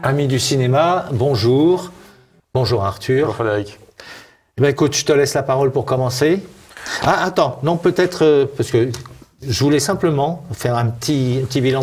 Amis du cinéma, bonjour. Bonjour Arthur. Bonjour Frédéric. Eh bien, écoute, je te laisse la parole pour commencer. Ah, attends, non, peut-être, parce que je voulais simplement faire un petit bilan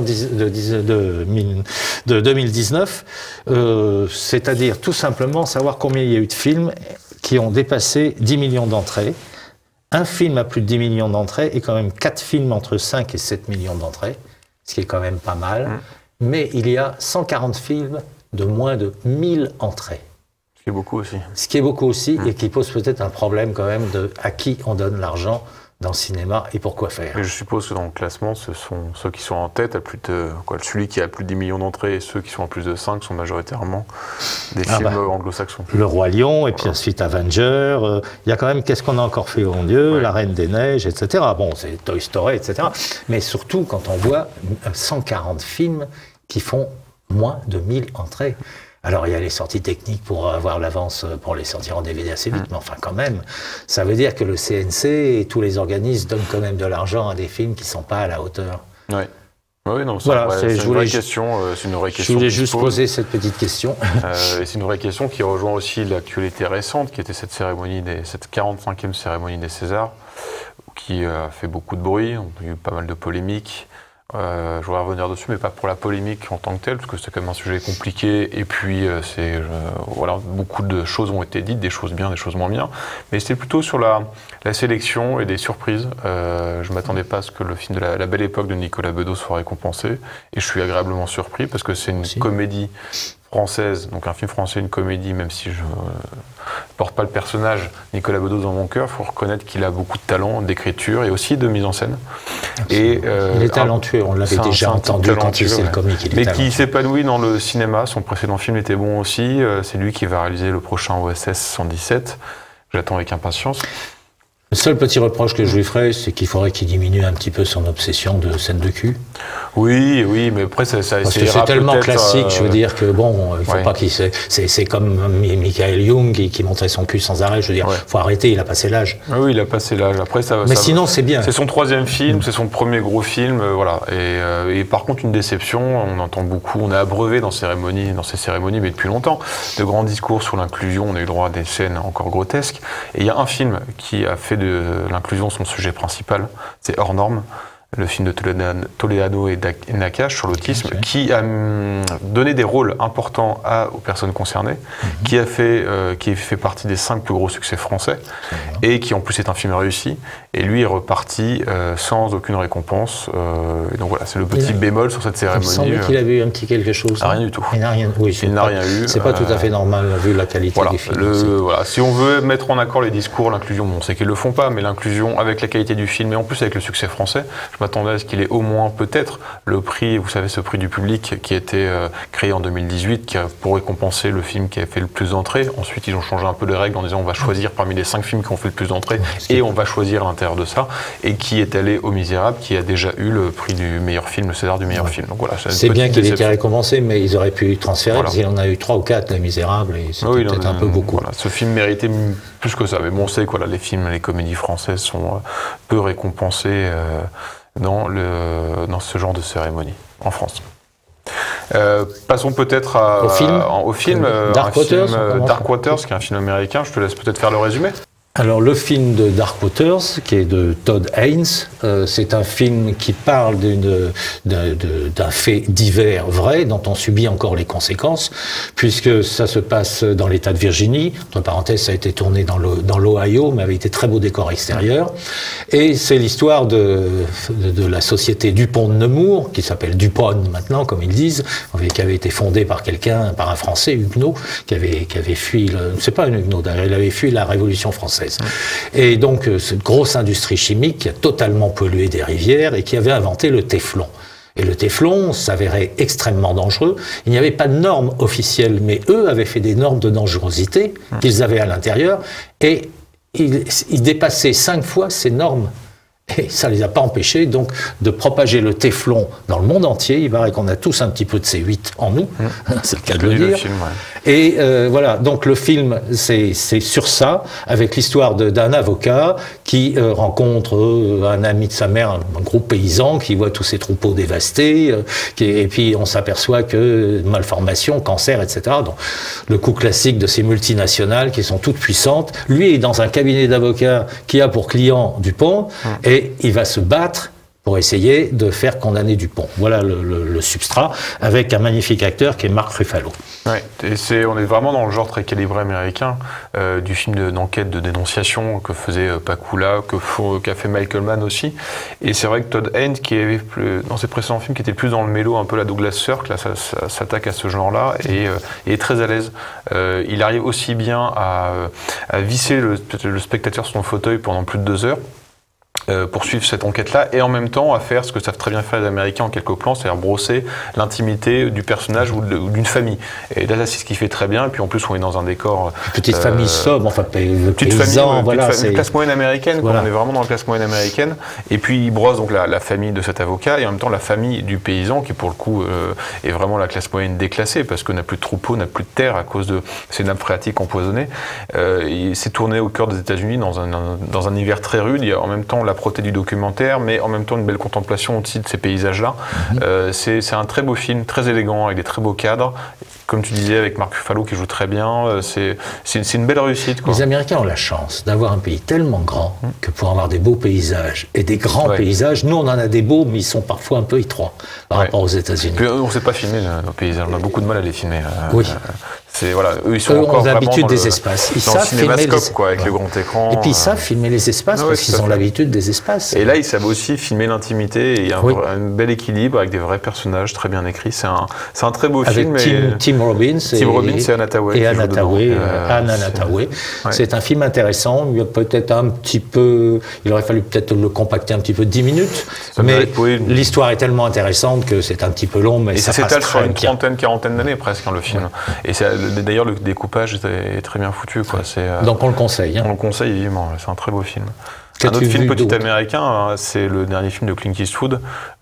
de 2019, c'est-à-dire tout simplement savoir combien il y a eu de films qui ont dépassé 10 millions d'entrées. Un film à plus de 10 millions d'entrées et quand même 4 films entre 5 et 7 millions d'entrées, ce qui est quand même pas mal. Mais il y a 140 films de moins de 1000 entrées. Ce qui est beaucoup aussi. Ce qui est beaucoup aussi et qui pose peut-être un problème quand même de à qui on donne l'argent dans le cinéma et pourquoi faire. Mais je suppose que dans le classement, ce sont ceux qui sont en tête à plus de... celui qui a plus de 10 millions d'entrées et ceux qui sont en plus de 5 sont majoritairement des films anglo-saxons. Le Roi Lion, et puis ensuite Avenger, il y a quand même Qu'est-ce qu'on a encore fait, mon Dieu, La Reine des Neiges, etc. Bon, c'est Toy Story, etc. Mais surtout quand on voit 140 films qui font moins de 1000 entrées. Alors, il y a les sorties techniques pour avoir l'avance pour les sortir en DVD assez vite, mais enfin, quand même, ça veut dire que le CNC et tous les organismes donnent quand même de l'argent à des films qui ne sont pas à la hauteur. Oui. Oui, non, voilà, c'est une vraie question. C'est une vraie question. Je voulais juste poser cette petite question. Et c'est une vraie question qui rejoint aussi l'actualité récente, qui était cette 45e cérémonie des Césars, qui a fait beaucoup de bruit, il y a eu pas mal de polémiques. Je voudrais revenir dessus, mais pas pour la polémique en tant que telle, parce que c'est quand même un sujet compliqué, et puis voilà, beaucoup de choses ont été dites, des choses bien, des choses moins bien, mais c'était plutôt sur la sélection et des surprises. Je ne m'attendais pas à ce que le film de la Belle Époque de Nicolas Bedos soit récompensé, et je suis agréablement surpris, parce que c'est une comédie française, donc un film français, une comédie, même si je porte pas le personnage Nicolas Bedos dans mon cœur, il faut reconnaître qu'il a beaucoup de talent d'écriture et aussi de mise en scène. Et, il est talentueux, on l'avait déjà entendu quand il faisait le comique. Mais qui s'épanouit dans le cinéma, son précédent film était bon aussi, c'est lui qui va réaliser le prochain OSS 117, j'attends avec impatience. Le seul petit reproche que je lui ferais, c'est qu'il faudrait qu'il diminue un petit peu son obsession de scène de cul. Oui, mais après ça parce que c'est tellement classique, je veux dire que bon, il faut pas qu'il c'est comme Michael Young qui montrait son cul sans arrêt, je veux dire, faut arrêter, il a passé l'âge. Oui, il a passé l'âge. Après mais sinon c'est bien. C'est son 3e film, c'est son premier gros film, voilà. Et par contre une déception, on entend beaucoup, on est abreuvé dans ces cérémonies, mais depuis longtemps, de grands discours sur l'inclusion, on a eu le droit à des scènes encore grotesques. Et il y a un film qui a fait de l'inclusion son sujet principal, c'est Hors Norme, le film de Toledano et Nakache sur l'autisme, qui a donné des rôles importants aux personnes concernées, qui fait partie des 5 plus gros succès français, et qui en plus est un film réussi, et lui est reparti sans aucune récompense, et donc voilà, c'est le petit bémol sur cette cérémonie. Il me semblait qu'il avait eu un petit quelque chose. Rien du tout. Il n'a rien, eu. C'est pas tout à fait normal vu la qualité des films. Voilà, si on veut mettre en accord les discours, l'inclusion, bon, on sait qu'ils le font pas, mais l'inclusion avec la qualité du film, et en plus avec le succès français, je m'attendais à ce qu'il ait au moins peut-être le prix, vous savez, ce prix du public qui a été créé en 2018, pour récompenser le film qui a fait le plus d'entrées. Ensuite, ils ont changé un peu les règles en disant on va choisir parmi les 5 films qui ont fait le plus d'entrées et on va choisir à l'intérieur de ça. Et qui est allé au Misérable, qui a déjà eu le prix du meilleur film, le César du meilleur film. Donc voilà, c'est bien qu'il ait été récompensé, mais ils auraient pu transférer, parce qu'il en a eu 3 ou 4, Les Misérables, et c'était peut-être un peu beaucoup. Voilà, ce film méritait plus que ça. Mais bon, on sait que les films, les comédies françaises sont peu récompensées dans ce genre de cérémonie en France. Passons peut-être au film Dark Waters, qui est un film américain. Je te laisse peut-être faire le résumé. Alors le film de Dark Waters, qui est de Todd Haynes, c'est un film qui parle d'un fait divers vrai, dont on subit encore les conséquences, puisque ça se passe dans l'État de Virginie. Entre parenthèses, ça a été tourné dans l'Ohio, mais avec des très beaux décors extérieurs. Et c'est l'histoire de la société Dupont de Nemours, qui s'appelle Dupont maintenant, comme ils disent, qui avait été fondée par un Français, Huguenot, qui avait fui, c'est pas un Huguenot d'ailleurs, il avait fui la Révolution française. Et donc, cette grosse industrie chimique qui a totalement pollué des rivières et qui avait inventé le téflon. Et le téflon s'avérait extrêmement dangereux. Il n'y avait pas de normes officielles, mais eux avaient fait des normes de dangerosité qu'ils avaient à l'intérieur, et ils dépassaient 5 fois ces normes. Et ça les a pas empêchés donc de propager le téflon dans le monde entier. Il paraît qu'on a tous un petit peu de C8 en nous, c'est le cas de le dire. Film, ouais. Et voilà, donc le film, c'est sur ça, avec l'histoire d'un avocat qui rencontre un ami de sa mère, un groupe paysan, qui voit tous ses troupeaux dévastés, et puis on s'aperçoit que malformation, cancer, etc. Donc le coup classique de ces multinationales qui sont toutes puissantes. Lui est dans un cabinet d'avocats qui a pour client Dupont, et il va se battre pour essayer de faire condamner Dupont. Voilà le substrat, avec un magnifique acteur qui est Mark Ruffalo. Ouais, et on est vraiment dans le genre très calibré américain, du film d'enquête, de dénonciation que faisait Pakula, qu'a fait Michael Mann aussi. Et c'est vrai que Todd Haynes, qui avait dans ses précédents films, qui était plus dans le mélo, un peu la Douglas Sirk, là, ça s'attaque à ce genre-là, et est très à l'aise. Il arrive aussi bien à visser le spectateur sur son fauteuil pendant plus de 2 heures, pour suivre cette enquête-là, et en même temps à faire ce que savent très bien faire les Américains en quelques plans, c'est-à-dire brosser l'intimité du personnage ou d'une famille. Et là, c'est ce qu'il fait très bien, et puis en plus on est dans un décor... Petite famille sobre, enfin petite paysan, famille, voilà. Une classe moyenne américaine, voilà. On est vraiment dans la classe moyenne américaine, et puis il brosse donc la famille de cet avocat, et en même temps la famille du paysan, qui pour le coup est vraiment la classe moyenne déclassée, parce qu'on n'a plus de troupeaux, n'a plus de terre à cause de ces nappes phréatiques empoisonnées. C'est tourné au cœur des États-Unis dans un hiver très rude, il y a en même temps la proté du documentaire, mais en même temps une belle contemplation aussi de ces paysages-là. C'est un très beau film, très élégant, avec des très beaux cadres. Comme tu disais, avec Mark Ruffalo qui joue très bien, c'est une belle réussite, quoi. Les Américains ont la chance d'avoir un pays tellement grand que pour avoir des beaux paysages et des grands paysages, nous on en a des beaux, mais ils sont parfois un peu étroits par rapport aux États-Unis. On ne sait pas filmer nos paysages, on a beaucoup de mal à les filmer. Oui. Voilà, eux, ils sont encore ont l'habitude des espaces. Ils savent filmer les... quoi, avec le grand écran. Et puis ils savent filmer les espaces parce qu'ils ont l'habitude des espaces. Et là, ils savent aussi filmer l'intimité. Et il y a un bel équilibre avec des vrais personnages très bien écrits. C'est un très beau film. Avec Tim Robbins et Anna Hathaway. Et Anna Hathaway. C'est un film intéressant. Il y a peut-être un petit peu... Il aurait fallu peut-être le compacter un petit peu de 10 minutes. Mais l'histoire est tellement intéressante que c'est un petit peu long. Mais ça s'étale sur une quarantaine d'années presque, le film. Et d'ailleurs, le découpage est très bien foutu, quoi. Donc on le conseille. On le conseille vivement, c'est un très beau film. Un autre film petit américain, c'est le dernier film de Clint Eastwood,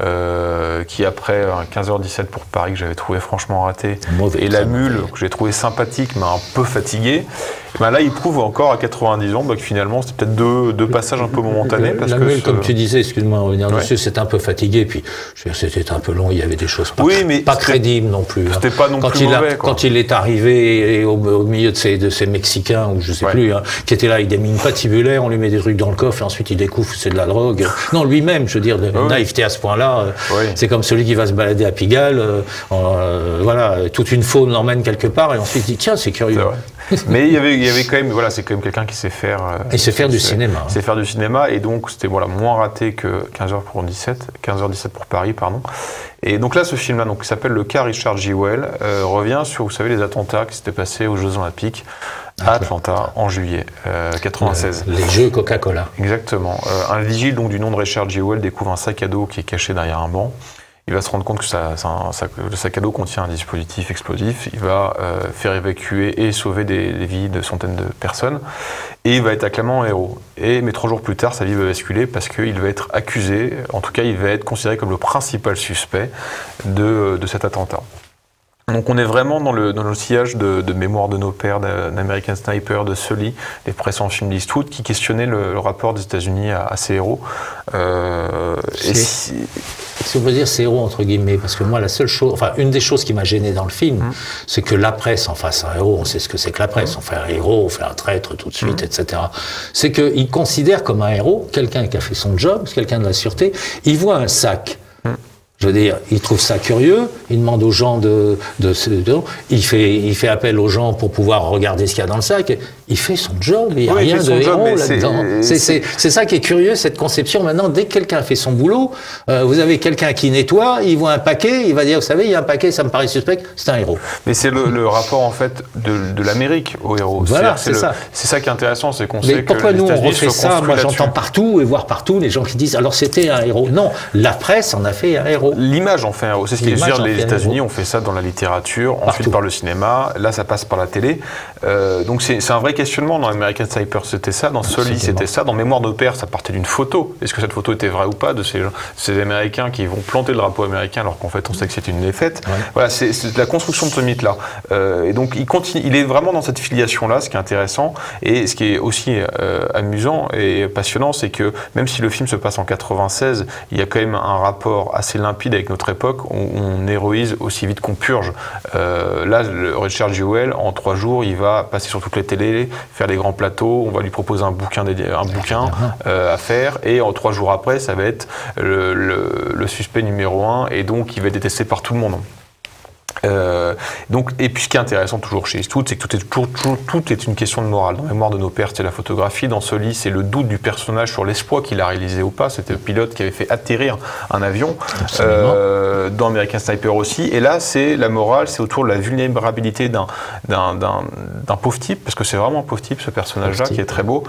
qui après 15h17 pour Paris, que j'avais trouvé franchement raté, et La Mule, que j'ai trouvé sympathique, mais un peu fatigué. Et ben là, il prouve encore à 90 ans que finalement, c'était peut-être deux passages un peu momentanés. La Mule, comme tu disais, excuse-moi, revenir dessus, c'était un peu fatigué, puis c'était un peu long, il y avait des choses pas crédibles non plus. C'était pas non plus mauvais, quand il est arrivé au milieu de ces Mexicains, ou je sais plus, qui étaient là avec des mines patibulaires, on lui met des trucs dans le coffre, et ensuite il découvre que c'est de la drogue. Non, lui-même, je veux dire, de naïveté à ce point-là, c'est comme celui qui va se balader à Pigalle, voilà, toute une faune l'emmène quelque part, et ensuite il dit, tiens, c'est curieux. Mais il y avait quand même, c'est quand même quelqu'un qui sait faire... il sait faire du cinéma. Il sait faire du cinéma, et donc c'était moins raté que 15h17 pour Paris, pardon. Et donc là, ce film-là, qui s'appelle Le cas Richard Jewell, revient sur, vous savez, les attentats qui s'étaient passés aux Jeux Olympiques à Atlanta en juillet 96. Les Jeux Coca-Cola. Exactement. Un vigile donc du nom de Richard Jewell découvre un sac à dos qui est caché derrière un banc. Il va se rendre compte que le sac à dos contient un dispositif explosif. Il va faire évacuer et sauver des vies de centaines de personnes. Et il va être acclamé en héros. Mais 3 jours plus tard, sa vie va basculer parce qu'il va être accusé, en tout cas il va être considéré comme le principal suspect de cet attentat. Donc on est vraiment dans le sillage de Mémoire de nos pères, d'American Sniper, de Sully, les précédents films d'Eastwood, qui questionnaient le rapport des États-Unis à ces héros. Si on peut dire ces héros entre guillemets, parce que moi la seule chose, une des choses qui m'a gêné dans le film, c'est que la presse en face un héros, on sait ce que c'est que la presse, on fait un héros, on fait un traître tout de suite, etc. C'est qu'ils considèrent comme un héros quelqu'un qui a fait son job, quelqu'un de la sûreté, il voit un sac. Je veux dire, il trouve ça curieux, il demande aux gens il fait appel aux gens pour pouvoir regarder ce qu'il y a dans le sac, il fait son job, il n'y a rien de héros là-dedans. C'est ça qui est curieux, cette conception. Maintenant, dès que quelqu'un fait son boulot, vous avez quelqu'un qui nettoie, il voit un paquet, il va dire, vous savez, il y a un paquet, ça me paraît suspect, c'est un héros. Mais c'est le rapport, en fait, de l'Amérique au héros. Voilà, c'est ça. C'est ça qui est intéressant, c'est qu'on sait que pourquoi nous, on refait ça? Moi, j'entends partout, et voir partout, les gens qui disent, alors c'était un héros. Non, la presse en a fait un héros. héros. L'image en fait un héros. C'est ce qui est sûr. Les États-Unis ont fait ça dans la littérature, ensuite par le cinéma. Là, ça passe par la télé. Donc c'est un vrai questionnement. Dans American Sniper, c'était ça. Dans Sully, c'était ça. Dans Mémoire de père, ça partait d'une photo. Est-ce que cette photo était vraie ou pas, de ces Américains qui vont planter le drapeau américain alors qu'en fait on sait que c'est une défaite. Ouais. Voilà, c'est la construction de ce mythe-là. Et donc il est vraiment dans cette filiation-là, ce qui est intéressant. Et ce qui est aussi amusant et passionnant, c'est que même si le film se passe en 96, il y a quand même un rapport assez limpide avec notre époque où on héroïse aussi vite qu'on purge. Là, Richard Jewell, en 3 jours, il va passer sur toutes les télés, faire des grands plateaux, on va lui proposer un bouquin à faire, et 3 jours après, ça va être le suspect numéro 1, et donc il va être détesté par tout le monde. Et puis ce qui est intéressant toujours chez Eastwood, c'est que tout est une question de morale. Dans Mémoire de nos pères, c'est la photographie. Dans Sully, c'est le doute du personnage sur l'exploit qu'il a réalisé ou pas. C'était le pilote qui avait fait atterrir un avion. Dans American Sniper aussi. Et là, c'est la morale, c'est autour de la vulnérabilité d'un pauvre type, parce que c'est vraiment un pauvre type, ce personnage-là, qui est très beau.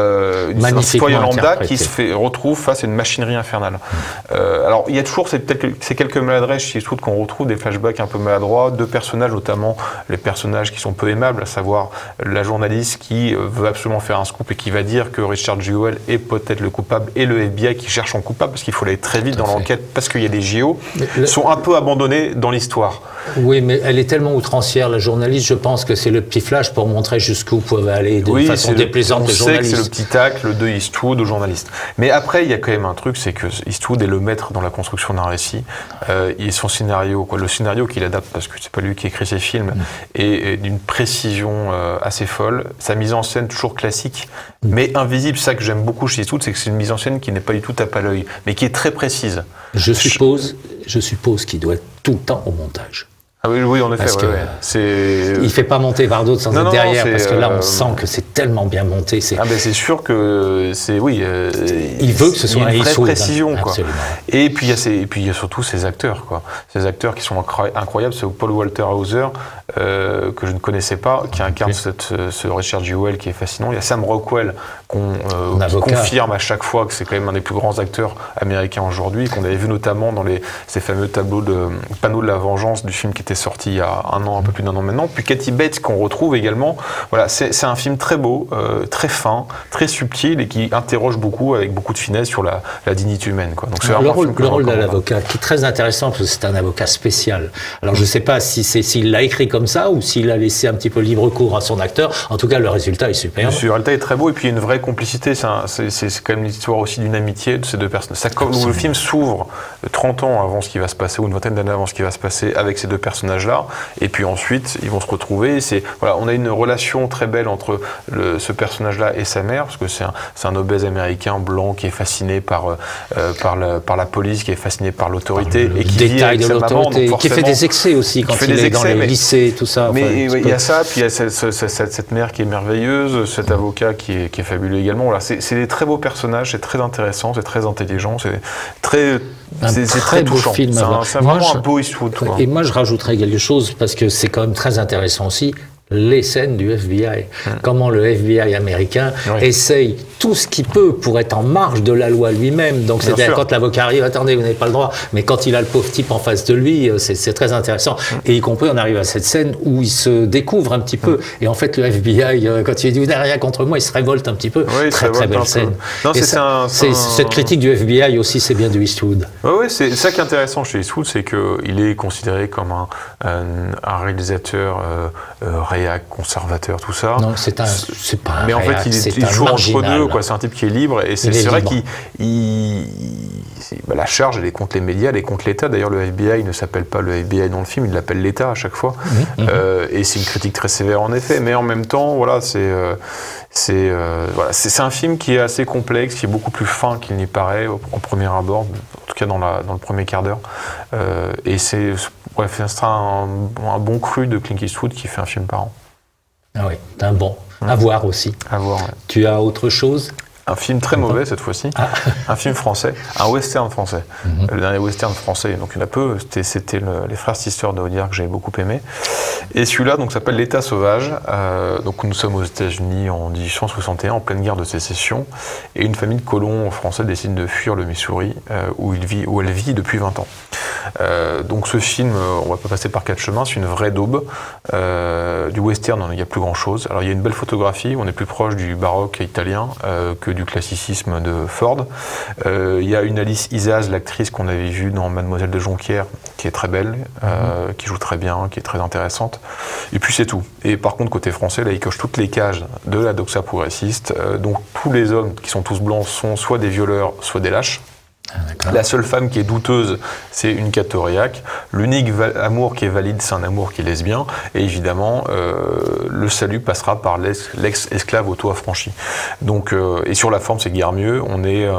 Un citoyen lambda qui se retrouve face à une machinerie infernale. Alors, il y a toujours ces quelques maladresses chez Eastwood qu'on retrouve, des flashbacks un peu maladroits, 2 personnages, notamment les personnages qui sont peu aimables, à savoir la journaliste qui veut absolument faire un scoop et qui va dire que Richard Jewell est peut-être le coupable, et le FBI qui cherche son coupable, parce qu'il faut aller très vite dans l'enquête, parce qu'il y a des JO, sont un peu abandonnés dans l'histoire. Oui, mais elle est tellement outrancière, la journaliste, je pense que c'est le petit flash pour montrer jusqu'où peuvent aller de façon déplaisante les journalistes. On sait que c'est le petit tacle de Eastwood aux journalistes. Mais après, il y a quand même un truc, c'est que Eastwood est le maître dans la construction d'un récit. Et son scénario, le scénario qu'il adapte, parce que c'est pas lui qui écrit ses films, est d'une précision assez folle. Sa mise en scène toujours classique, mais invisible. Ça que j'aime beaucoup chez Eastwood, c'est que c'est une mise en scène qui n'est pas du tout tape à l'œil, mais qui est très précise. Je suppose qu'il doit être tout le temps au montage. Ah oui, en effet. Il ne fait pas monter Bardot sans être derrière, parce que là, on sent que c'est tellement bien monté. C'est sûr que c'est... Oui, il veut que ce soit une vraie précision. Quoi. Et puis il y a surtout ces acteurs. Quoi. Ces acteurs qui sont incroyables. C'est Paul Walter Hauser, que je ne connaissais pas, qui incarne ce Richard Jewell qui est fascinant. Il y a Sam Rockwell, qu'on confirme à chaque fois que c'est quand même un des plus grands acteurs américains aujourd'hui, qu'on avait vu notamment dans ces fameux panneaux de la vengeance du film qui était sorti il y a un peu plus d'1 an maintenant. Puis Kathy Bates qu'on retrouve également. Voilà, c'est un film très beau, très fin, très subtil, et qui interroge beaucoup, avec beaucoup de finesse, sur la dignité humaine. Quoi. Donc, le rôle de l'avocat, qui est très intéressant, parce que c'est un avocat spécial. Alors je ne sais pas s'il l'a écrit comme ça, ou s'il a laissé un petit peu libre cours à son acteur. En tout cas, le résultat est superbe. Le résultat est très beau, et puis il y a une vraie complicité. C'est quand même l'histoire aussi d'une amitié de ces 2 personnes. Le film s'ouvre 30 ans avant ce qui va se passer, ou une vingtaine d'années avant ce qui va se passer, avec ces 2 personnages-là, et puis ensuite ils vont se retrouver. On a une relation très belle entre ce personnage-là et sa mère, parce que c'est un obèse américain blanc qui est fasciné par la police, qui est fasciné par l'autorité, et qui vit avec sa maman, qui fait des excès aussi quand il est dans les lycées, tout ça. Mais il y a ça, puis il y a cette mère qui est merveilleuse, cet avocat qui est fabuleux également. Voilà, c'est des très beaux personnages, c'est très intéressant, c'est très intelligent, c'est très touchant. C'est vraiment un beau Eastwood. Et moi, je rajouterais quelque chose, parce que c'est quand même très intéressant aussi, les scènes du FBI. Comment le FBI américain essaye tout ce qu'il peut pour être en marge de la loi lui-même. Donc, c'est-à-dire quand l'avocat arrive, attendez, vous n'avez pas le droit. Mais quand il a le pauvre type en face de lui, c'est très intéressant. Et y compris, on arrive à cette scène où il se découvre un petit peu. Et en fait, le FBI, quand il dit, vous n'avez rien contre moi, il se révolte un petit peu. Oui, très belle scène. Non, cette critique du FBI aussi, c'est bien du Eastwood. Oui, c'est ça qui est intéressant chez Eastwood, c'est qu'il est considéré comme un réalisateur réac, conservateur, tout ça. Non, c'est pas un mais en fait, il joue entre deux. C'est un type qui est libre, et c'est vrai qu'il la charge, elle est contre les médias, elle est contre l'État. D'ailleurs, le FBI ne s'appelle pas le FBI dans le film, il l'appelle l'État à chaque fois. Et c'est une critique très sévère en effet, mais en même temps, voilà, c'est un film qui est assez complexe, qui est beaucoup plus fin qu'il n'y paraît en premier abord, en tout cas dans le premier quart d'heure. Et c'est un bon cru de Clint Eastwood qui fait un film par an. Ah oui, un bon. À voir aussi. À voir, ouais. Tu as autre chose ? Un film très mauvais cette fois-ci, un film français, un western français. Le dernier western français, donc il y en a peu, c'était les Frères Sisters de Audiard que j'avais beaucoup aimé. Et celui-là donc s'appelle L'État sauvage. Donc nous sommes aux États-Unis en 1861, en pleine guerre de sécession, et une famille de colons français décide de fuir le Missouri, où elle vit depuis 20 ans. Donc ce film, on va pas passer par 4 chemins, c'est une vraie daube. Du western, il n'y a plus grand-chose. Alors il y a une belle photographie, on est plus proche du baroque italien que du classicisme de Ford. Il y a une Alice Isaz, l'actrice qu'on avait vue dans Mademoiselle de Jonquière, qui est très belle, qui joue très bien, qui est très intéressante. Et puis c'est tout. Et par contre, côté français, là, il coche toutes les cases de la doxa progressiste. Donc tous les hommes qui sont tous blancs sont soit des violeurs, soit des lâches. La seule femme qui est douteuse, c'est une cathoriaque. L'unique amour qui est valide, c'est un amour qui est lesbien. Et évidemment, le salut passera par l'ex-esclave auto-affranchi. Donc, et sur la forme, c'est guère mieux. Il y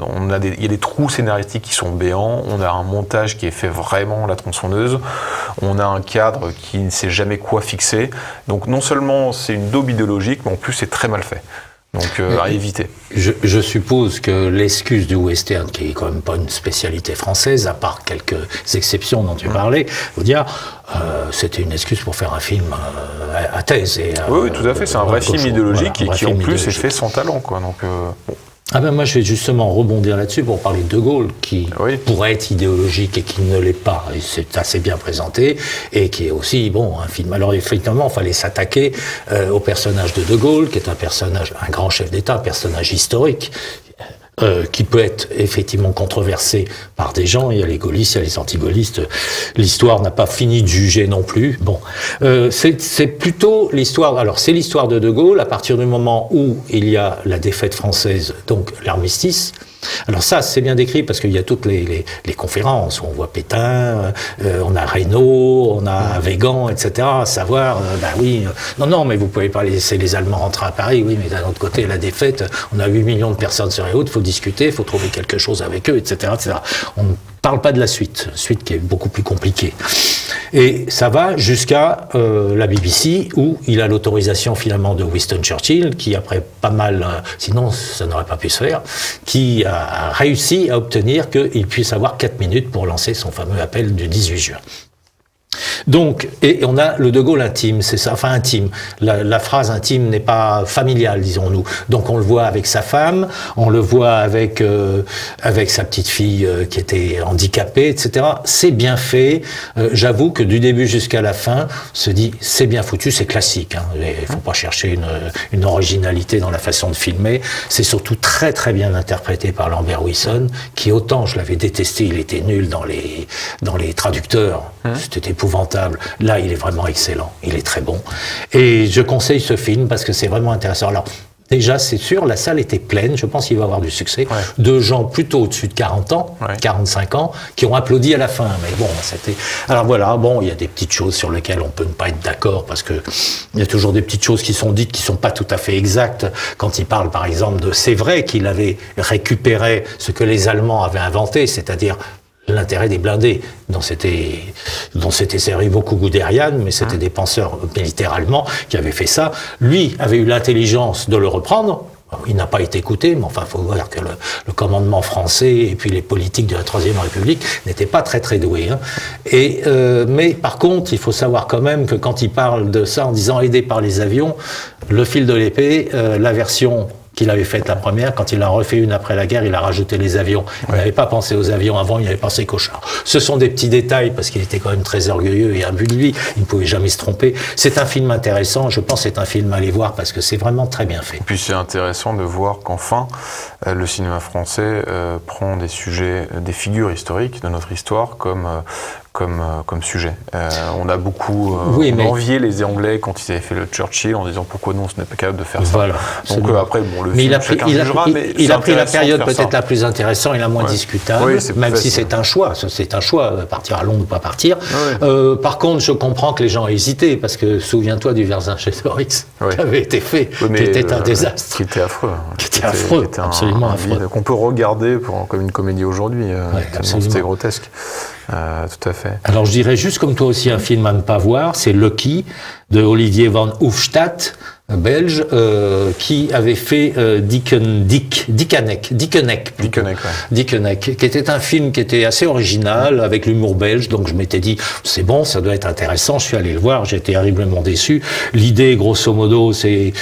a des trous scénaristiques qui sont béants. On a un montage qui est fait vraiment à la tronçonneuse. On a un cadre qui ne sait jamais quoi fixer. Donc, non seulement c'est une daube idéologique, mais en plus, c'est très mal fait. Donc, à éviter. Je suppose que l'excuse du western, qui est quand même pas une spécialité française, à part quelques exceptions dont tu parlais, faut dire, c'était une excuse pour faire un film à thèse. Oui, tout à fait. C'est un vrai film idéologique et qui, en plus, est fait sans talent, quoi. Donc, bon. Ah ben moi je vais justement rebondir là-dessus pour parler de De Gaulle qui pourrait être idéologique et qui ne l'est pas, et c'est assez bien présenté, et qui est aussi bon un film. Alors effectivement il fallait s'attaquer au personnage de Gaulle, qui est un personnage, un grand chef d'État, un personnage historique, qui peut être effectivement controversé par des gens. Il y a les gaullistes, il y a les anti-gaullistes. L'histoire n'a pas fini de juger non plus. Bon, c'est plutôt l'histoire. Alors c'est l'histoire de Gaulle à partir du moment où il y a la défaite française, donc l'armistice. Alors ça, c'est bien décrit parce qu'il y a toutes les conférences où on voit Pétain, on a Reynaud, on a Weygand, etc. À savoir, non, mais vous pouvez pas laisser les Allemands rentrer à Paris, oui, mais d'un autre côté, la défaite, on a 8 millions de personnes sur les routes, il faut discuter, il faut trouver quelque chose avec eux, etc., etc. On ne parle pas de la suite qui est beaucoup plus compliquée. Et ça va jusqu'à la BBC, où il a l'autorisation finalement de Winston Churchill, qui après pas mal, sinon ça n'aurait pas pu se faire, qui a réussi à obtenir qu'il puisse avoir 4 minutes pour lancer son fameux appel du 18 juin. Donc, et on a le De Gaulle intime, c'est ça, enfin intime. La phrase intime n'est pas familiale, disons-nous. Donc on le voit avec sa femme, on le voit avec sa petite fille qui était handicapée, etc. C'est bien fait. J'avoue que du début jusqu'à la fin, on se dit c'est bien foutu, c'est classique. Hein. Il faut pas chercher une originalité dans la façon de filmer. C'est surtout très très bien interprété par Lambert Wilson, qui autant je l'avais détesté, il était nul dans les traducteurs. C'était épouvantable. Là, il est vraiment excellent. Il est très bon. Et je conseille ce film parce que c'est vraiment intéressant. Alors, déjà, c'est sûr, la salle était pleine. Je pense qu'il va avoir du succès. Ouais. De gens plutôt au-dessus de 40 ans, 45 ans, qui ont applaudi à la fin. Mais bon, c'était... Alors voilà, bon, il y a des petites choses sur lesquelles on peut ne pas être d'accord parce que il y a toujours des petites choses qui sont dites qui sont pas tout à fait exactes. Quand il parle, par exemple, de... C'est vrai qu'il avait récupéré ce que les Allemands avaient inventé, c'est-à-dire l'intérêt des blindés, dont c'était servi beaucoup Guderian, mais c'était des penseurs militaires allemands qui avaient fait ça. Lui avait eu l'intelligence de le reprendre. Il n'a pas été écouté, mais enfin, il faut voir que le commandement français et puis les politiques de la Troisième République n'étaient pas très très doués. Hein. Mais par contre, il faut savoir quand même que quand il parle de ça en disant aidé par les avions, le fil de l'épée, la version qu'il avait faite la première, quand il en a refait une après la guerre, il a rajouté les avions. Il n'avait pas pensé aux avions avant, il avait pensé qu'aux chars. Ce sont des petits détails, parce qu'il était quand même très orgueilleux et imbu de lui, il ne pouvait jamais se tromper. C'est un film intéressant, je pense que c'est un film à aller voir, parce que c'est vraiment très bien fait. Et puis c'est intéressant de voir qu'enfin, le cinéma français prend des sujets, des figures historiques de notre histoire comme sujet. On a beaucoup envié les Anglais quand ils avaient fait le Churchill en disant pourquoi nous on n'est pas capable de faire ça. Voilà, donc après bon, le mais film, chacun jugera, mais il a pris la période peut-être la plus intéressante et la moins discutable, même si c'est un choix. C'est un choix, partir à Londres ou pas partir. Par contre, je comprends que les gens aient hésité, parce que souviens-toi du Vercingétorix qui avait été fait, qui était un désastre. Qui était affreux. Qui était affreux, absolument affreux. Qu'on peut regarder comme une comédie aujourd'hui. C'était grotesque. Tout à fait. Alors je dirais juste comme toi aussi un film à ne pas voir, c'est Lucky de Olivier van Hoofdstad, belge, qui avait fait Dickeneck, qui était un film qui était assez original, avec l'humour belge, donc je m'étais dit, c'est bon, ça doit être intéressant, je suis allé le voir, j'ai été horriblement déçu. L'idée, grosso modo, c'est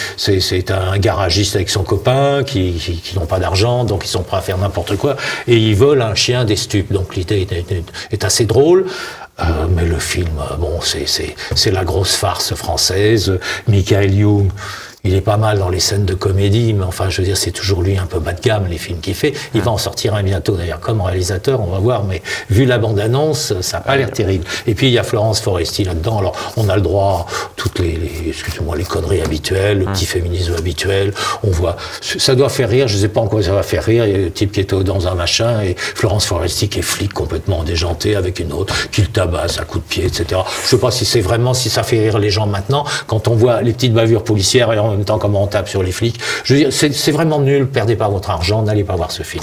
un garagiste avec son copain, qui n'ont pas d'argent, donc ils sont prêts à faire n'importe quoi, et ils volent un chien des stupes, donc l'idée est assez drôle. Mais le film, bon, c'est la grosse farce française. Michael Youn, il est pas mal dans les scènes de comédie, mais enfin, je veux dire, c'est toujours lui un peu bas de gamme, les films qu'il fait. Il va en sortir un bientôt, d'ailleurs, comme réalisateur, on va voir, mais vu la bande-annonce, ça n'a pas l'air terrible. Et puis, il y a Florence Foresti là-dedans. Alors, on a le droit à toutes excusez-moi, les conneries habituelles, le petit féminisme habituel. On voit, ça doit faire rire, je sais pas en quoi ça va faire rire. Il y a le type qui est dans un machin, et Florence Foresti qui est flic complètement déjanté avec une autre, qui le tabasse à coups de pied, etc. Je sais pas si ça fait rire les gens maintenant, quand on voit les petites bavures policières, et en même temps comment on tape sur les flics. Je veux dire, c'est vraiment nul, perdez pas votre argent, n'allez pas voir ce film.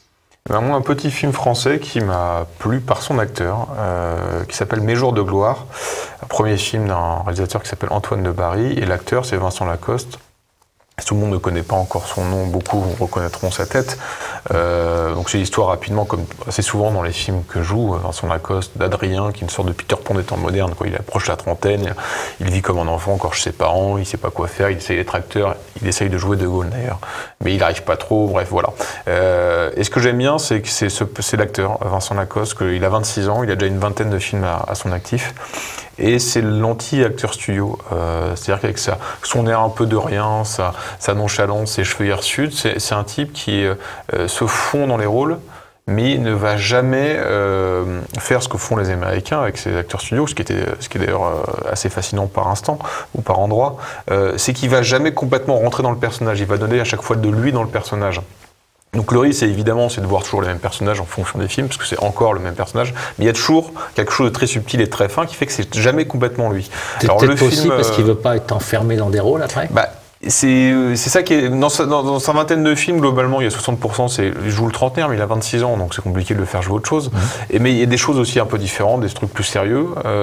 Ben moi, un petit film français qui m'a plu par son acteur, qui s'appelle Mes jours de gloire, un premier film d'un réalisateur qui s'appelle Antoine de Barry, et l'acteur c'est Vincent Lacoste. Tout le monde ne connaît pas encore son nom, beaucoup reconnaîtront sa tête. Donc c'est l'histoire rapidement, comme assez souvent dans les films que joue Vincent Lacoste, d'Adrien, qui est une sorte de Peter Pan des temps modernes. Quand il approche la trentaine, il vit comme un enfant encore chez ses parents, il ne sait pas quoi faire, il essaye d'être acteur, il essaye de jouer De Gaulle d'ailleurs, mais il n'arrive pas trop, bref voilà. Et ce que j'aime bien, c'est que c'est l'acteur, Vincent Lacoste, qu'il a 26 ans, il a déjà une vingtaine de films à son actif. Et c'est l'anti-acteur studio, c'est-à-dire qu'avec son air un peu de rien, sa nonchalance, ses cheveux hirsutes, c'est un type qui se fond dans les rôles, mais il ne va jamais faire ce que font les Américains avec ses acteurs studio, ce qui est d'ailleurs assez fascinant par instant ou par endroit, c'est qu'il ne va jamais complètement rentrer dans le personnage, il va donner à chaque fois de lui dans le personnage. Donc le risque, évidemment, c'est de voir toujours les mêmes personnages en fonction des films, parce que c'est encore le même personnage, mais il y a toujours quelque chose de très subtil et très fin qui fait que c'est jamais complètement lui. Alors le film, aussi parce qu'il veut pas être enfermé dans des rôles après. C'est ça qui est dans sa vingtaine de films, globalement, il y a 60%, il joue le trentenaire, mais il a 26 ans, donc c'est compliqué de le faire jouer autre chose. Mais il y a des choses aussi un peu différentes, des trucs plus sérieux.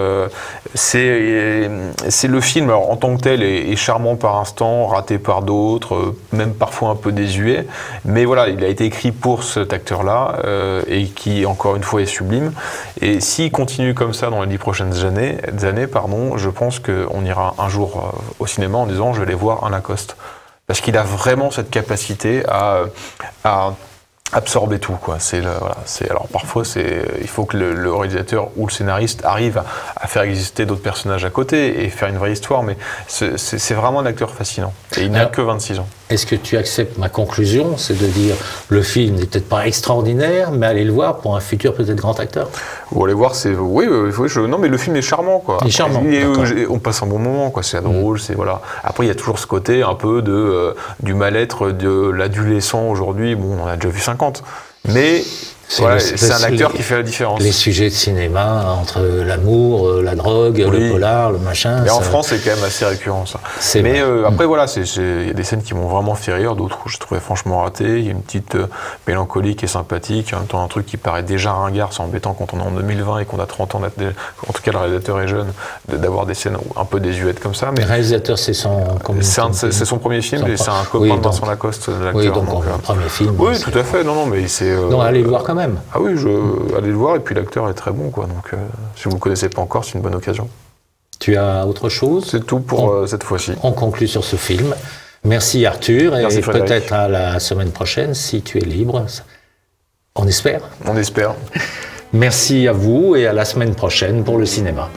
C'est le film, alors, en tant que tel, est charmant par instant, raté par d'autres, même parfois un peu désuet. Mais voilà, il a été écrit pour cet acteur-là, et qui, encore une fois, est sublime. Et s'il continue comme ça dans les 10 prochaines années, je pense qu'on ira un jour au cinéma en disant « je vais aller voir un Lacoste ». Parce qu'il a vraiment cette capacité à absorber tout, quoi. Alors parfois, il faut que le réalisateur ou le scénariste arrive à faire exister d'autres personnages à côté et faire une vraie histoire, mais c'est vraiment un acteur fascinant. Et il n'a que 26 ans. Est-ce que tu acceptes ma conclusion, c'est de dire le film n'est peut-être pas extraordinaire, mais allez le voir pour un futur peut-être grand acteur? Ou aller voir, non, mais le film est charmant, quoi. Il est charmant. On passe un bon moment, quoi. C'est drôle, voilà. Après, il y a toujours ce côté un peu du mal-être de l'adolescent aujourd'hui. Bon, on a déjà vu 50. Mais c'est un acteur qui fait la différence. Les sujets de cinéma, entre l'amour, la drogue, le polar, le machin. Mais en France, c'est quand même assez récurrent, ça. Mais après, voilà, il y a des scènes qui m'ont vraiment fait rire, d'autres où je trouvais franchement raté. Il y a une petite mélancolie qui est sympathique, en même temps un truc qui paraît déjà ringard, c'est embêtant quand on est en 2020 et qu'on a 30 ans, en tout cas le réalisateur est jeune, d'avoir des scènes un peu désuètes comme ça. Mais le réalisateur, c'est son premier film, et c'est un copain de Vincent Lacoste, l'acteur. Oui, donc premier film. Oui, tout à fait, non, mais c'est... Non, allez le voir quand même. Ah oui, allez le voir, et puis l'acteur est très bon, quoi. Donc, si vous ne le connaissez pas encore, c'est une bonne occasion. Tu as autre chose? C'est tout pour cette fois-ci. On conclut sur ce film. Merci Arthur, et peut-être à la semaine prochaine, si tu es libre. On espère. On espère. Merci à vous, et à la semaine prochaine pour le cinéma.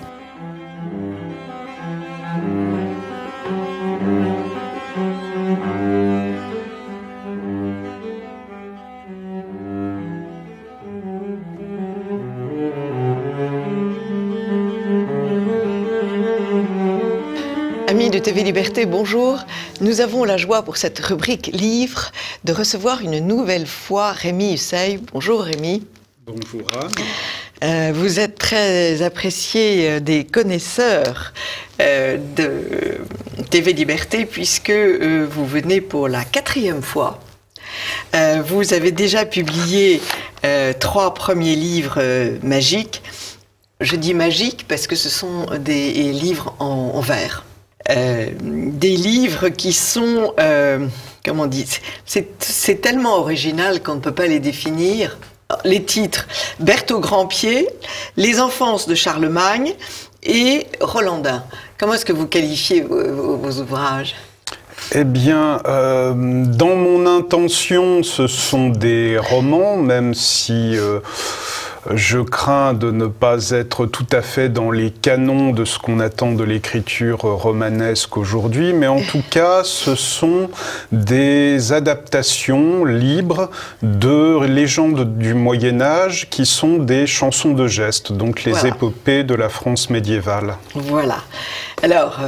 Amis de TV Liberté, bonjour. Nous avons la joie pour cette rubrique livre de recevoir une nouvelle fois Rémi Husseil. Bonjour Rémi. Bonjour Anne. Vous êtes très apprécié des connaisseurs de TV Liberté puisque vous venez pour la 4e fois. Vous avez déjà publié 3 premiers livres magiques. Je dis magiques parce que ce sont des livres en vers. des livres qui sont, comment on dit, c'est tellement original qu'on ne peut pas les définir. Les titres, Berthaud Grandpied, Les enfances de Charlemagne et Rolandin. Comment est-ce que vous qualifiez vos ouvrages ? Eh bien, dans mon intention, ce sont des romans, même si je crains de ne pas être tout à fait dans les canons de ce qu'on attend de l'écriture romanesque aujourd'hui, mais en tout cas, ce sont des adaptations libres de légendes du Moyen-Âge qui sont des chansons de gestes, donc les épopées de la France médiévale. Voilà. Alors...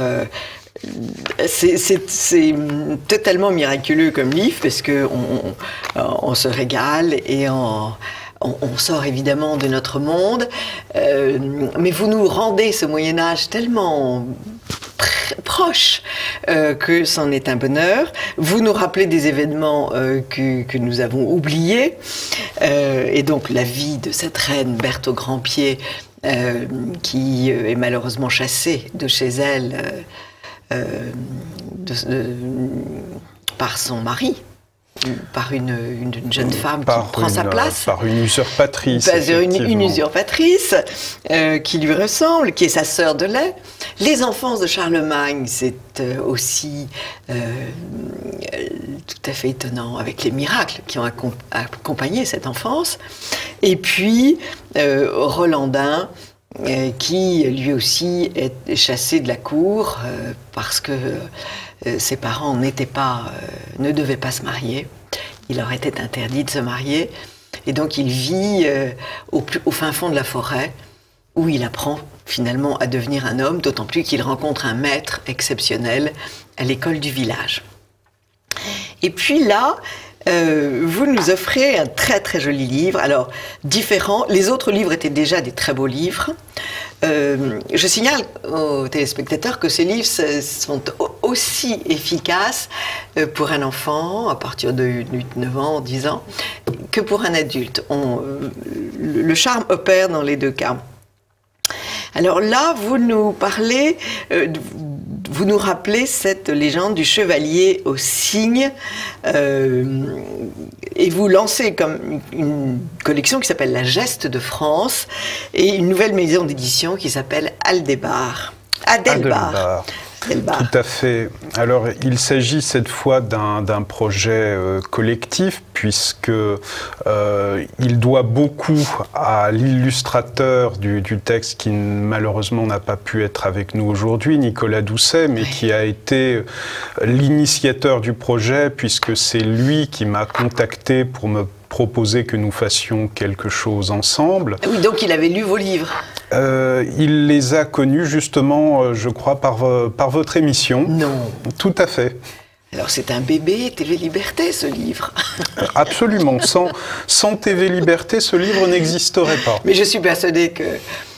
c'est totalement miraculeux comme livre parce qu'on se régale et on sort évidemment de notre monde, mais vous nous rendez ce Moyen-Âge tellement proche que c'en est un bonheur. Vous nous rappelez des événements que nous avons oubliés, et donc la vie de cette reine Berthaud Grandpied qui est malheureusement chassée de chez elle par son mari, par une jeune femme qui prend sa place. Par une usurpatrice. Une usurpatrice qui lui ressemble, qui est sa sœur de lait. Les enfances de Charlemagne, c'est aussi tout à fait étonnant, avec les miracles qui ont accompagné cette enfance. Et puis, Rolandin, qui lui aussi est chassé de la cour parce que ses parents ne devaient pas se marier. Il leur était interdit de se marier. Et donc il vit au fin fond de la forêt où il apprend finalement à devenir un homme, d'autant plus qu'il rencontre un maître exceptionnel à l'école du village. Et puis là, vous nous offrez un très très joli livre, alors différent, les autres livres étaient déjà des très beaux livres. Je signale aux téléspectateurs que ces livres sont aussi efficaces pour un enfant à partir de 8, 9 ans, 10 ans, que pour un adulte. Le charme opère dans les deux cas. Alors là, vous nous parlez, vous nous rappelez cette légende du chevalier au cygne, et vous lancez comme une collection qui s'appelle La Geste de France et une nouvelle maison d'édition qui s'appelle Adelbar. Tout à fait. Alors, il s'agit cette fois d'un projet collectif, puisque il doit beaucoup à l'illustrateur du texte qui malheureusement n'a pas pu être avec nous aujourd'hui, Nicolas Doucet, mais qui a été l'initiateur du projet, puisque c'est lui qui m'a contacté pour me proposer que nous fassions quelque chose ensemble. Oui, donc il avait lu vos livres. Il les a connus justement, je crois, par votre émission. Non. Tout à fait. Alors c'est un bébé TV Liberté, ce livre. Absolument. Sans TV Liberté, ce livre n'existerait pas. Mais je suis persuadée que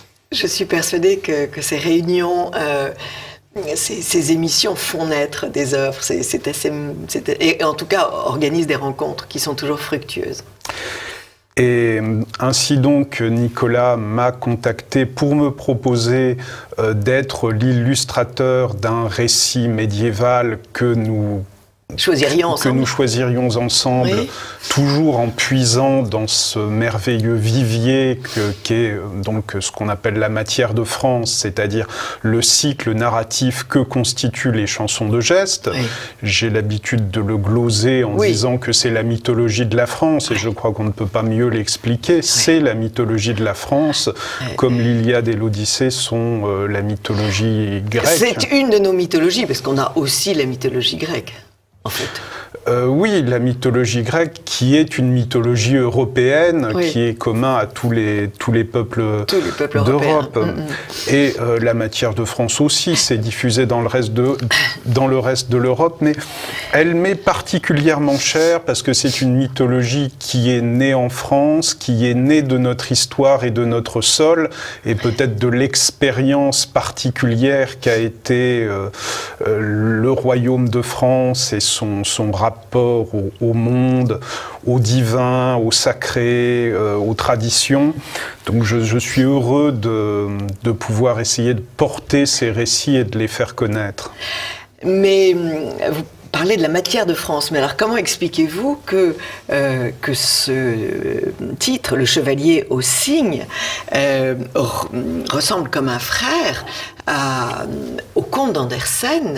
ces réunions, ces émissions font naître des œuvres. Et en tout cas, organisent des rencontres qui sont toujours fructueuses. Et ainsi donc, Nicolas m'a contacté pour me proposer d'être l'illustrateur d'un récit médiéval que nous choisirions ensemble, oui. Toujours en puisant dans ce merveilleux vivier qu'est donc ce qu'on appelle la matière de France, c'est-à-dire le cycle narratif que constituent les chansons de gestes. Oui. J'ai l'habitude de le gloser en disant que c'est la mythologie de la France, et je crois qu'on ne peut pas mieux l'expliquer. C'est la mythologie de la France, comme l'Iliade et l'Odyssée sont la mythologie grecque. C'est une de nos mythologies, parce qu'on a aussi la mythologie grecque. En fait. Oui, la mythologie grecque, qui est une mythologie européenne, qui est commun à tous les peuples d'Europe. Et la matière de France aussi, c'est diffusé dans le reste de l'Europe, mais elle m'est particulièrement chère parce que c'est une mythologie qui est née en France, qui est née de notre histoire et de notre sol, et peut-être de l'expérience particulière qu'a été le royaume de France et son rapport au monde, au divin, au sacré, aux traditions. Donc je suis heureux de pouvoir essayer de porter ces récits et de les faire connaître. Mais vous parlez de la matière de France, mais alors comment expliquez-vous que ce titre, Le Chevalier au cygne, ressemble comme un frère au conte d'Andersen,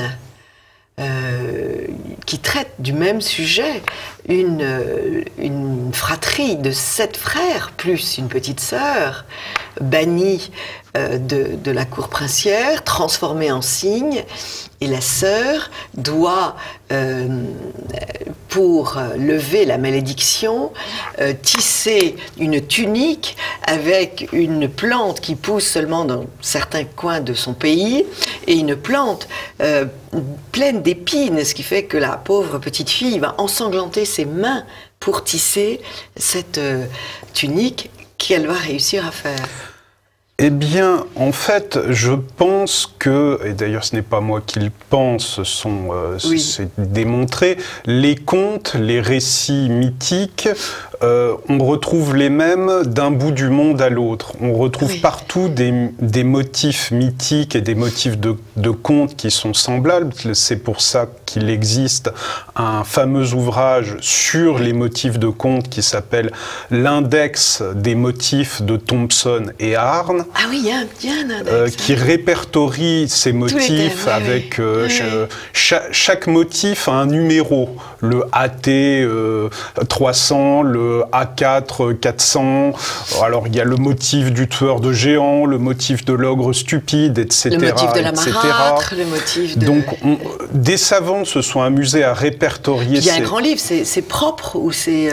qui traite du même sujet, une fratrie de 7 frères, plus une petite sœur, bannie de la cour princière, transformée en cygne, et la sœur doit, pour lever la malédiction, tisser une tunique avec une plante qui pousse seulement dans certains coins de son pays, et une plante pleine d'épines, ce qui fait que la pauvre petite fille va ensanglanter ses mains pour tisser cette tunique qu'elle va réussir à faire. Eh bien, en fait, je pense que, et d'ailleurs ce n'est pas moi qui le pense, c'est démontré, les contes, les récits mythiques, on retrouve les mêmes d'un bout du monde à l'autre. On retrouve partout des motifs mythiques et des motifs de contes qui sont semblables. C'est pour ça qu'il existe un fameux ouvrage sur les motifs de contes qui s'appelle l'Index des motifs de Thompson et Arne. Ah oui, il y a un index. Qui répertorie ces motifs avec chaque motif a un numéro. Le AT 300, le A4 400. Alors il y a le motif du tueur de géants, le motif de l'ogre stupide, etc. Le motif de la marâtre, le motif de... Donc des savants se sont amusés à répertorier. Il y a un grand livre, c'est propre ou c'est...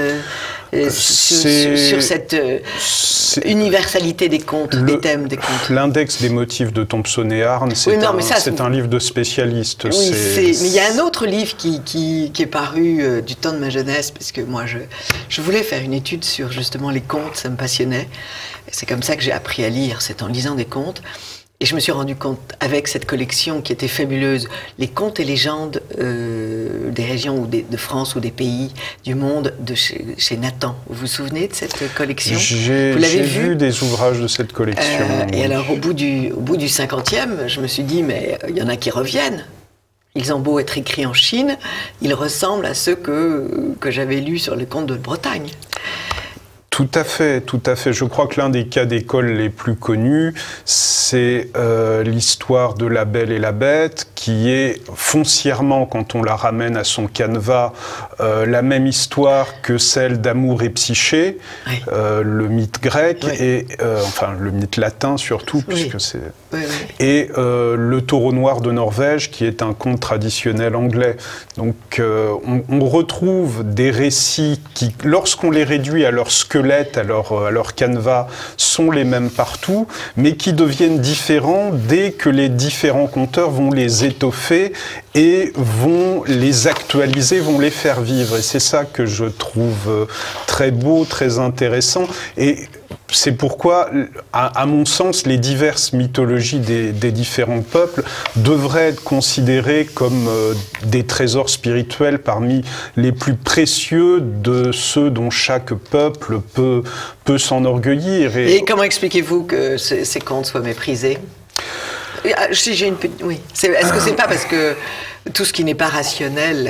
sur cette universalité des contes, des thèmes des contes. L'index des motifs de Thompson et Arne, c'est un livre de spécialiste. Oui, mais il y a un autre livre qui est paru du temps de ma jeunesse, parce que moi je voulais faire une étude sur justement les contes, ça me passionnait. C'est comme ça que j'ai appris à lire, c'est en lisant des contes. Et je me suis rendu compte, avec cette collection qui était fabuleuse, les contes et légendes des régions ou de France ou des pays du monde de chez Nathan. Vous vous souvenez de cette collection? J'ai vu des ouvrages de cette collection. Et alors, au bout du 50e, je me suis dit, mais il y en a qui reviennent. Ils ont beau être écrits en Chine, ils ressemblent à ceux que j'avais lus sur les contes de Bretagne. Tout à fait, tout à fait. Je crois que l'un des cas d'école les plus connus, c'est l'histoire de La Belle et la Bête, qui est foncièrement, quand on la ramène à son canevas, la même histoire que celle d'Amour et Psyché, le mythe grec, et enfin le mythe latin surtout, puisque c'est... Et le Taureau noir de Norvège, qui est un conte traditionnel anglais. Donc on retrouve des récits qui, lorsqu'on les réduit à leur squelette, à leur canevas, sont les mêmes partout, mais qui deviennent différents dès que les différents conteurs vont les étoffer et vont les actualiser, vont les faire vivre. Et c'est ça que je trouve très beau, très intéressant. Et c'est pourquoi, à mon sens, les diverses mythologies des différents peuples devraient être considérées comme des trésors spirituels parmi les plus précieux de ceux dont chaque peuple peut s'enorgueillir. Et comment expliquez-vous que ces contes soient méprisés? Si j'ai une petite... Oui. Est-ce que c'est pas parce que tout ce qui n'est pas rationnel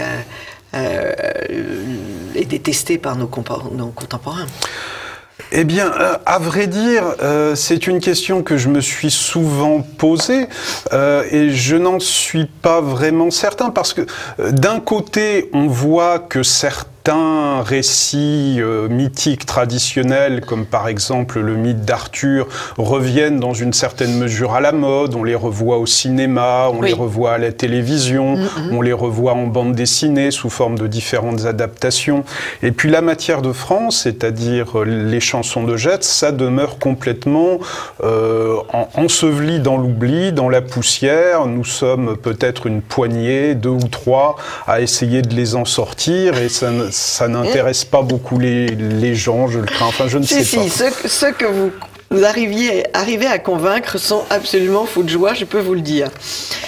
est détesté par nos contemporains? Eh bien, à vrai dire, c'est une question que je me suis souvent posée et je n'en suis pas vraiment certain parce que d'un côté, on voit que certains récits mythiques traditionnels, comme par exemple le mythe d'Arthur, reviennent dans une certaine mesure à la mode. On les revoit au cinéma, on les revoit à la télévision, on les revoit en bande dessinée sous forme de différentes adaptations. Et puis la matière de France, c'est-à-dire les chansons de Gête, ça demeure complètement enseveli dans l'oubli, dans la poussière. Nous sommes peut-être une poignée, 2 ou 3, à essayer de les en sortir et ça n'intéresse pas beaucoup les gens, je le crains. Enfin, je ne sais pas. Ceux que vous arrivez à convaincre sont absolument fous de joie, je peux vous le dire.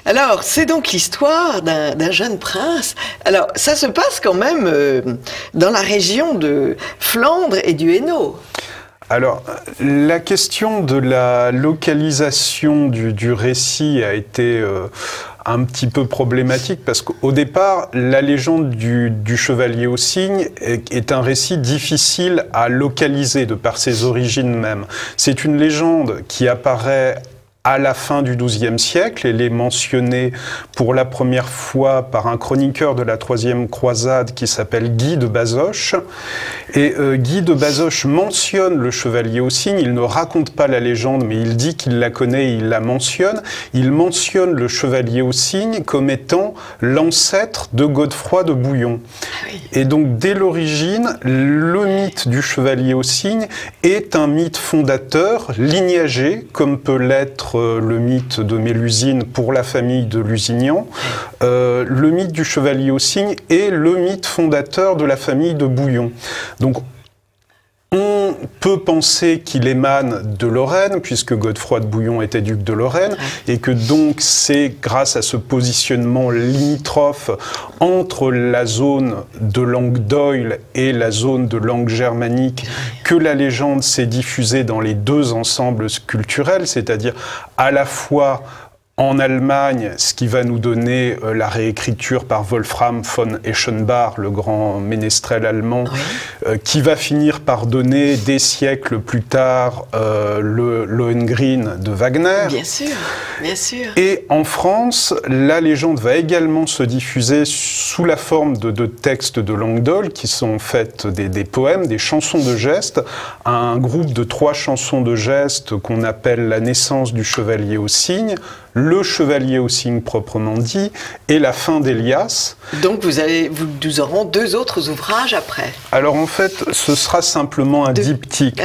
Alors, c'est donc l'histoire d'un jeune prince. Alors, ça se passe quand même dans la région de Flandre et du Hainaut. Alors, la question de la localisation du récit a été un petit peu problématique parce qu'au départ, la légende du chevalier au cygne est un récit difficile à localiser de par ses origines même. C'est une légende qui apparaît à la fin du XIIe siècle. Elle est mentionnée pour la première fois par un chroniqueur de la Troisième Croisade qui s'appelle Guy de Bazoches. Et Guy de Bazoches mentionne le chevalier au cygne. Il ne raconte pas la légende, mais il dit qu'il la connaît et il la mentionne. Il mentionne le chevalier au cygne comme étant l'ancêtre de Godefroy de Bouillon. Et donc, dès l'origine, le mythe du chevalier au cygne est un mythe fondateur, lignagé, comme peut l'être le mythe de Mélusine pour la famille de Lusignan. Le mythe du chevalier au cygne est le mythe fondateur de la famille de Bouillon. Donc, on peut penser qu'il émane de Lorraine, puisque Godefroy de Bouillon était duc de Lorraine, et que donc c'est grâce à ce positionnement limitrophe entre la zone de langue d'Oil et la zone de langue germanique que la légende s'est diffusée dans les deux ensembles culturels, c'est-à-dire à la fois en Allemagne, ce qui va nous donner la réécriture par Wolfram von Eschenbach, le grand ménestrel allemand, qui va finir par donner des siècles plus tard le Lohengrin de Wagner. Bien sûr, bien sûr. Et en France, la légende va également se diffuser sous la forme de textes de langue d'Oil, qui sont en fait des poèmes, des chansons de gestes, un groupe de 3 chansons de gestes qu'on appelle La naissance du chevalier au cygne, Le chevalier au cygne proprement dit, et La fin d'Elias. Donc nous aurons 2 autres ouvrages après. Alors en fait, ce sera simplement un diptyque.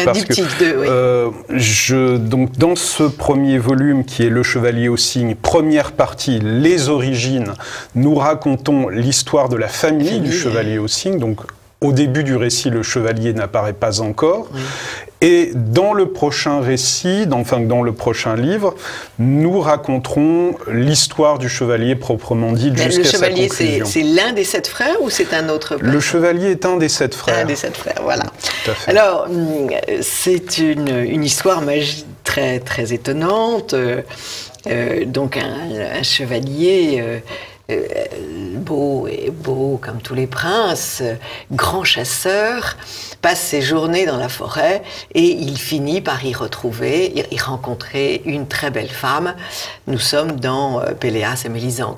Donc dans ce premier volume qui est Le chevalier au cygne, première partie, les origines, nous racontons l'histoire de la famille du chevalier au cygne. Donc au début du récit, le chevalier n'apparaît pas encore. Oui. Et dans le prochain récit, dans le prochain livre, nous raconterons l'histoire du chevalier proprement dit jusqu'à sa conclusion. Le chevalier, c'est l'un des 7 frères ou c'est un autre père? Le chevalier est un des 7 frères. Un des 7 frères, voilà. Tout à fait. Alors, c'est une histoire magique très, très étonnante. Donc, un chevalier... beau comme tous les princes, grand chasseur, passe ses journées dans la forêt et il finit par y rencontrer une très belle femme. Nous sommes dans Péléas et Mélisande.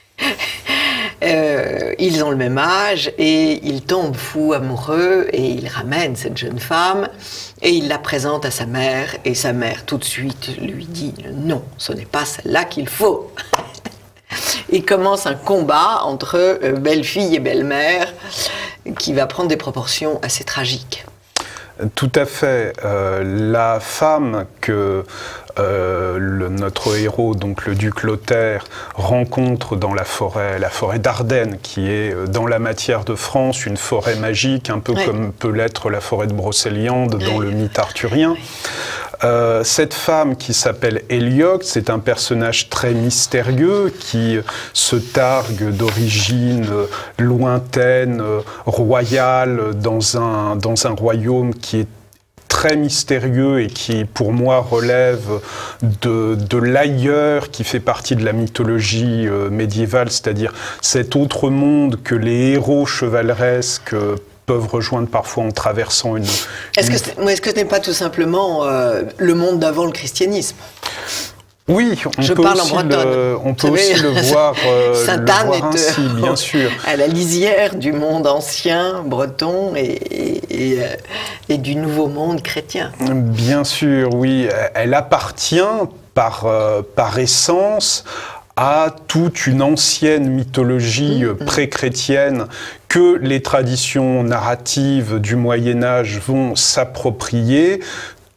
Ils ont le même âge et il tombe fou amoureux et il ramène cette jeune femme et il la présente à sa mère et sa mère tout de suite lui dit non, ce n'est pas celle-là qu'il faut. Il commence un combat entre belle-fille et belle-mère qui va prendre des proportions assez tragiques. Tout à fait. La femme que notre héros, donc le duc Lothaire, rencontre dans la forêt d'Ardennes, qui est dans la matière de France, une forêt magique, un peu comme peut l'être la forêt de Brocéliande dans le mythe arthurien. Cette femme qui s'appelle Hélioque, c'est un personnage très mystérieux qui se targue d'origine lointaine, royale, dans un royaume qui est très mystérieux et qui, pour moi, relève de l'ailleurs qui fait partie de la mythologie médiévale, c'est-à-dire cet autre monde que les héros chevaleresques peuvent rejoindre parfois en traversant une... Est-ce que ce n'est pas tout simplement le monde d'avant le christianisme ? Oui, on peut aussi le voir Sainte-Anne ainsi, bien sûr. À la lisière du monde ancien breton et du nouveau monde chrétien. Bien sûr, oui. Elle appartient par essence à toute une ancienne mythologie pré-chrétienne que les traditions narratives du Moyen-Âge vont s'approprier,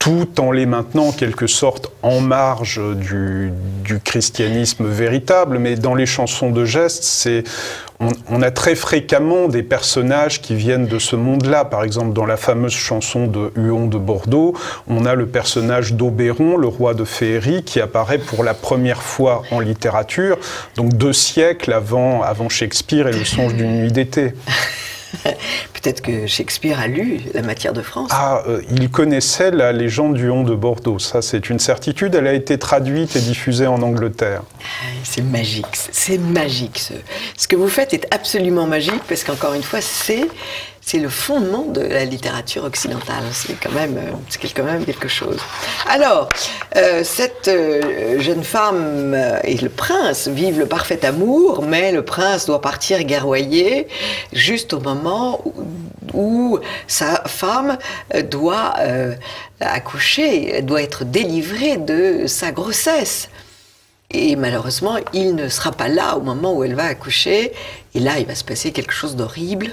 tout en les maintenant en quelque sorte en marge du christianisme véritable. Mais dans les chansons de geste, on a très fréquemment des personnages qui viennent de ce monde-là. Par exemple, dans la fameuse chanson de Huon de Bordeaux, on a le personnage d'Oberon, le roi de Féerie, qui apparaît pour la première fois en littérature, donc 2 siècles avant Shakespeare et le songe d'une nuit d'été. Peut-être que Shakespeare a lu La matière de France. Il connaissait la légende du Huon de Bordeaux, ça c'est une certitude, elle a été traduite et diffusée en Angleterre. C'est magique, c'est magique. Ce que vous faites est absolument magique, parce qu'encore une fois, c'est le fondement de la littérature occidentale. C'est quand même quelque chose. Alors, cette jeune femme et le prince vivent le parfait amour, mais le prince doit partir guerroyer juste au moment où sa femme doit accoucher, doit être délivrée de sa grossesse. Et malheureusement, il ne sera pas là au moment où elle va accoucher. Et là, il va se passer quelque chose d'horrible.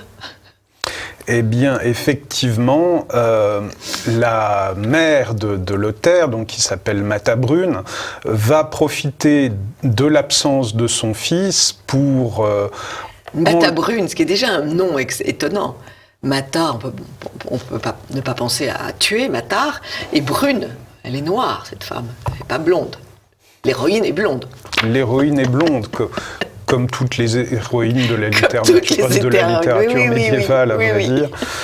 Eh bien, effectivement, la mère de Lothaire, donc qui s'appelle Matabrune, va profiter de l'absence de son fils pour... Matabrune, ce qui est déjà un nom étonnant. Mata, on peut pas, ne pas penser à tuer, Matar, et brune, elle est noire, cette femme, elle n'est pas blonde. L'héroïne est blonde. L'héroïne est blonde, comme toutes les héroïnes de la littérature médiévale, à vrai dire.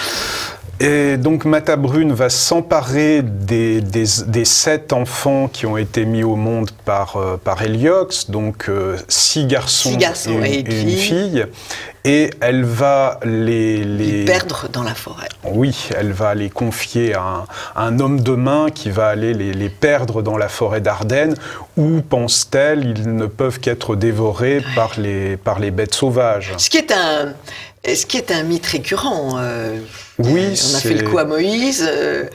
Et donc Matabrune va s'emparer des 7 enfants qui ont été mis au monde par Héliox, donc 6 garçons et une fille. Et elle va les perdre dans la forêt. Oui, elle va les confier à un homme de main qui va aller les perdre dans la forêt d'Ardennes, où, pense-t-elle, ils ne peuvent qu'être dévorés par les bêtes sauvages. Ce qui est un mythe récurrent. Oui, on a fait le coup à Moïse.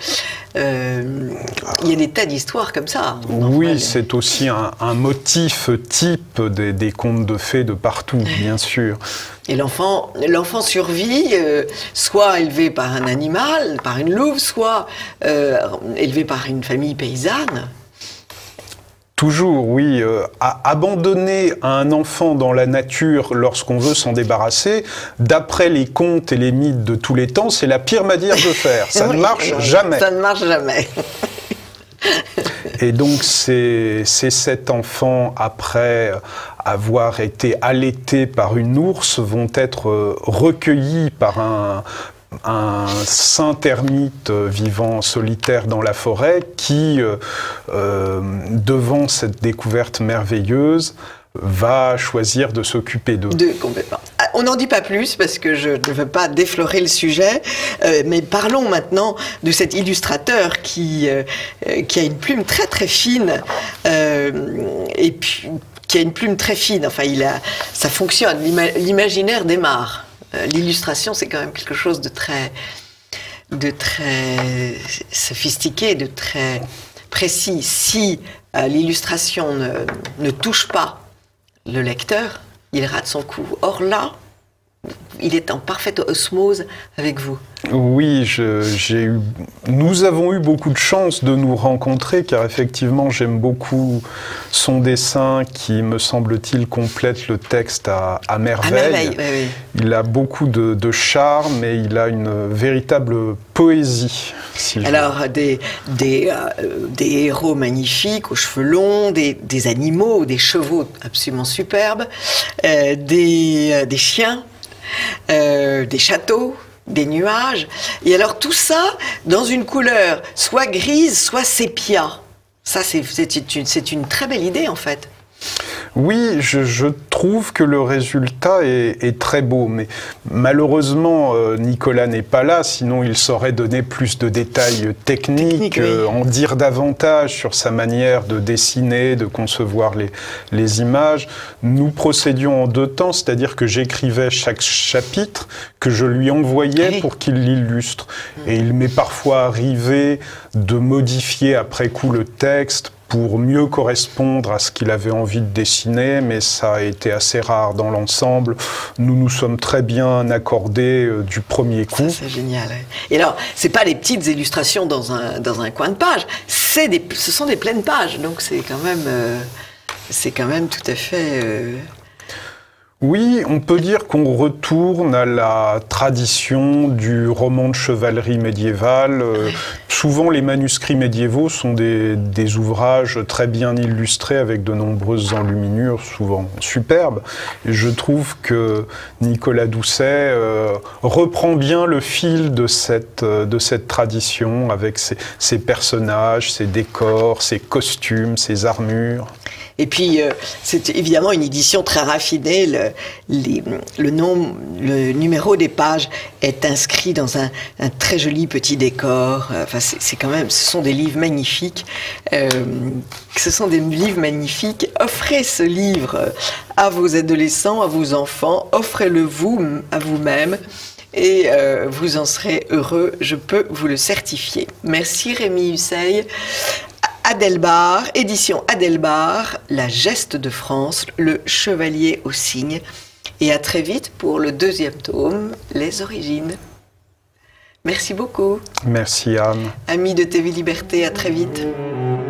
Il y a des tas d'histoires comme ça. Oui, c'est aussi un motif type des contes de fées de partout, bien sûr. Et l'enfant survit, soit élevé par un animal, par une louve, soit élevé par une famille paysanne. Toujours, oui. Abandonner un enfant dans la nature lorsqu'on veut s'en débarrasser, d'après les contes et les mythes de tous les temps, c'est la pire manière de faire. Ça ne marche jamais. Ça ne marche jamais. Et donc, ces 7 enfants, après avoir été allaités par une ours, vont être recueillis par un saint ermite vivant solitaire dans la forêt qui, devant cette découverte merveilleuse, va choisir de s'occuper d'eux. Complètement. On n'en dit pas plus parce que je ne veux pas déflorer le sujet, mais parlons maintenant de cet illustrateur qui a une plume très très fine et puis qui a une plume très fine. Enfin, ça fonctionne. L'imaginaire démarre. L'illustration, c'est quand même quelque chose de très sophistiqué, de très précis. Si l'illustration ne touche pas le lecteur, il rate son coup. Or là, il est en parfaite osmose avec vous. Oui, nous avons eu beaucoup de chance de nous rencontrer, car effectivement, j'aime beaucoup son dessin qui, me semble-t-il, complète le texte à merveille. Oui. Il a beaucoup de charme et il a une véritable poésie. Alors, des héros magnifiques aux cheveux longs, des animaux, des chevaux absolument superbes, des chiens, des châteaux, des nuages, et alors tout ça dans une couleur soit grise, soit sépia. Ça, c'est une très belle idée en fait. Oui, je trouve que le résultat est très beau, mais malheureusement, Nicolas n'est pas là, sinon il saurait donner plus de détails techniques, oui. En dire davantage sur sa manière de dessiner, de concevoir les images. Nous procédions en 2 temps, c'est-à-dire que j'écrivais chaque chapitre, que je lui envoyais pour qu'il l'illustre. Et il m'est parfois arrivé de modifier après coup le texte pour mieux correspondre à ce qu'il avait envie de dessiner, mais ça a été assez rare dans l'ensemble. Nous nous sommes très bien accordés du premier coup. C'est génial. Ouais. Et alors, c'est pas les petites illustrations dans un coin de page, ce sont des pleines pages, donc c'est quand même tout à fait... Oui, on peut dire qu'on retourne à la tradition du roman de chevalerie médiévale. Souvent, les manuscrits médiévaux sont des ouvrages très bien illustrés avec de nombreuses enluminures, souvent superbes. Et je trouve que Nicolas Doucet reprend bien le fil de cette tradition avec ses personnages, ses décors, ses costumes, ses armures. Et puis, c'est évidemment une édition très raffinée. Le numéro des pages est inscrit dans un très joli petit décor. Enfin, c'est quand même, ce sont des livres magnifiques. Offrez ce livre à vos adolescents, à vos enfants. Offrez-le à vous-même. Et vous en serez heureux, je peux vous le certifier. Merci Rémi Husseil. Adelbar, édition Adelbar, La Geste de France, le chevalier au cygne. Et à très vite pour le 2e tome, Les Origines. Merci beaucoup. Merci Anne. Amis de TV Liberté, à très vite.